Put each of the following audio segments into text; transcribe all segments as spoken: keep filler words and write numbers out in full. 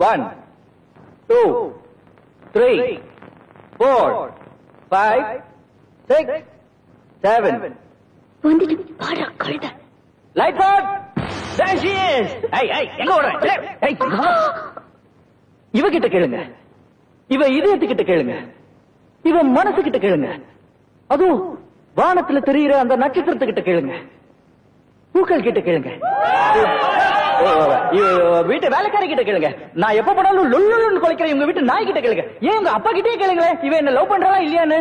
One, two, three, four, five, six, seven. வந்துட்டு பாடா கழுத. Light out. There she is. Hey, hey, எங்க ஓடுற? Hey. இவ கிட்ட கேளுங்க. இவ இதயத்துக்கிட்ட கேளுங்க. இவ மனசுகிட்ட கேளுங்க. அதுவும் வானத்துல தெரியுற அந்த நட்சத்திரத்துக்கிட்ட கேளுங்க. பூக்கள் கிட்ட கேளுங்க. வீட்டு வேலைக்காரி கிட்ட கேளுங்க. நான் எப்ப போனாலும் லொல்லுன்னு குலைக்கிறேன் இவங்க வீட்டு நாய் கிட்ட கேளுங்க. ஏன் உங்க அப்பா கிட்டே கேளுங்களேன் இவ என்ன லவ் பண்றா இல்லையான்னு.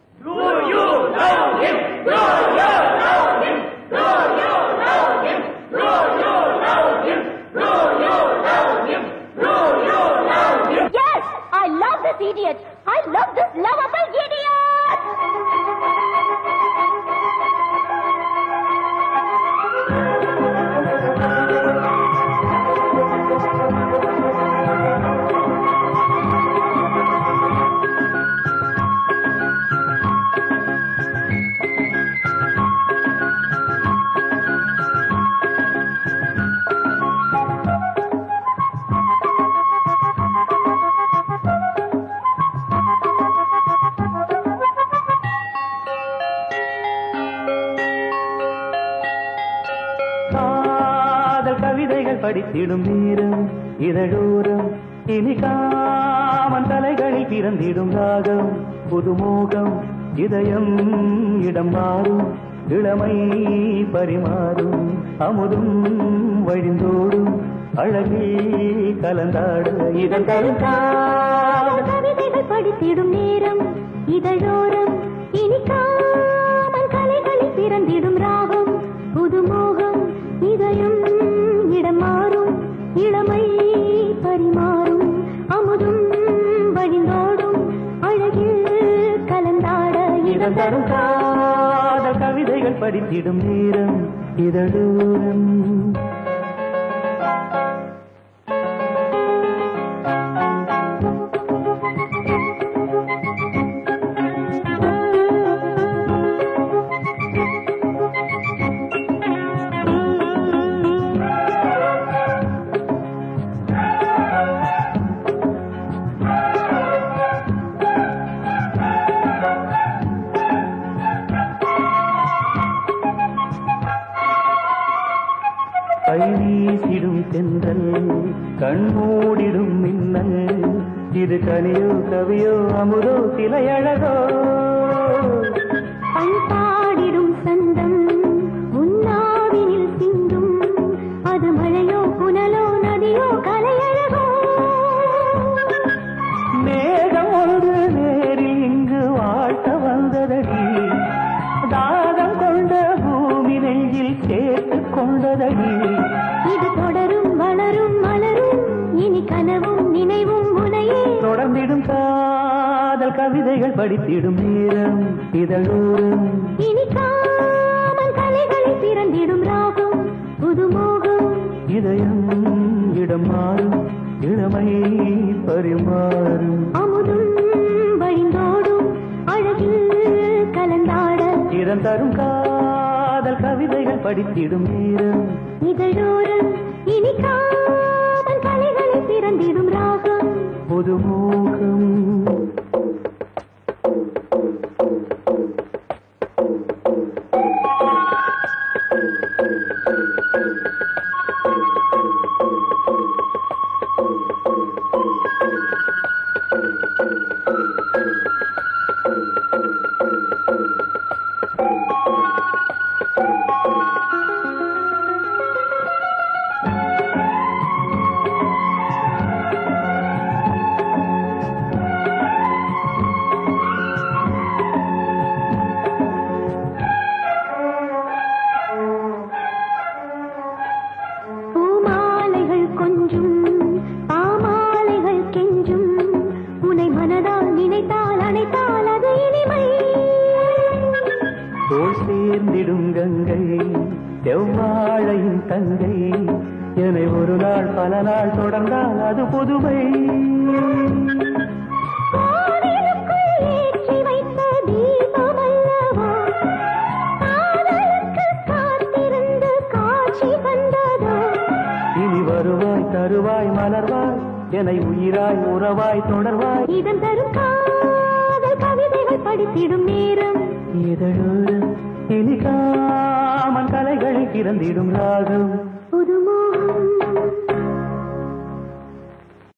Yes, I love this idiot. I love this lovable idiot. படித்திடும் நேரம் இதழோரம் இனி காமன் தலைகளில் பிறந்திடும் ராகம் புதுமோகம் இதயம் இடம் மாறும் இளமை பரிமாறும் அமுதும் வழிந்தோடும் அழகில் கலந்தாடு இதன் தரும் கவிதைகள் படித்திடும் நேரம் இதழோரம் இனி காமன் தலைகளில் பிறந்திடும் ராகம் புதுமோகம் இதயம் இடம் மாறும் இளமை பரிமாறும் அமுதும் வழிந்தோடும் அழகில் கலந்தாட இதன் தரும் காதல் கவிதைகள் படித்திடும் நேரம் இதழோரம் கைவீசிடும் தென்றல் கண்மூடிடும் மின்னல் இது கனியோ கவியோ அமுதோ சிலையழகோ பண்பாடிடும் சந்தம் உன்னாவினில் சிந்தும் அது மழையோ புனலோ நதியோ கலையழகோ மேகம் ஒன்று நேரில் இங்கு வாழ்த்த வந்ததடி தாகம் கொண்ட பூமி நெஞ்சில் சேர்த்து கொண்டதடி இது தொடரும் வளரும் மலரும் இனி கனவும் நினைவும் முனையே தொடர்ந்திடும் காதல் கவிதைகள் படித்திடும் நேரம் இதழோரம் இனி காமன் கலைகளில் பிறந்திடும் ராகம் புதுமோகம் இதயம் இடம் மாறும் இளமை பரிமாறும் அமுதும் வழிந்தோடும் அழகில் கலந்தாட இதன் தரும் காதல் கவிதைகள் படித்திடும் நேரம் இதழோரம் இனி காமன் கலைகளில் பிறந்திடும் ராகம் புதுமோகம் செவ்வாழையின் தங்கை என்னை ஒரு நாள் பல நாள் தொடர்ந்தால் அது புதுமை. இனி வருவாய் தருவாய் மலர்வாய் என்னை உயிராய் உறவாய் தொடர்வாய். இதன் தரும் காதல் கவிதைகள் படித்திடும் நேரம் இதழோடு இனி காமன் கலைகளை பிறந்திடும் ராகம். புதுமோ